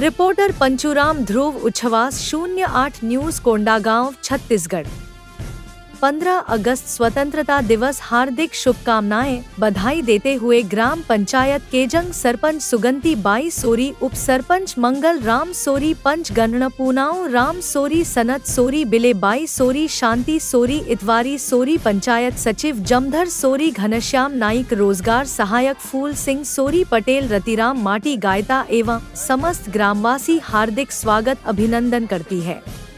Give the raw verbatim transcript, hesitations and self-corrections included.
Reporter पंचुराम ध्रुव उच्छवास शून्य आठ news Kondagaon Chhattisgarh. पंद्रह अगस्त स्वतंत्रता दिवस हार्दिक शुभकामनाएं बधाई देते हुए ग्राम पंचायत केजंग सरपंच सुगंती बाई सोरी, उप सरपंच मंगल राम सोरी, पंच गणपूनाओं राम सोरी, सनत सोरी, बिले बाई सोरी, शांति सोरी, इतवारी सोरी, पंचायत सचिव जमधर सोरी, घनश्याम नाइक, रोजगार सहायक फूल सिंह सोरी, पटेल रतिराम माटी गायता एवं समस्त ग्रामवासी हार्दिक स्वागत अभिनंदन करती है।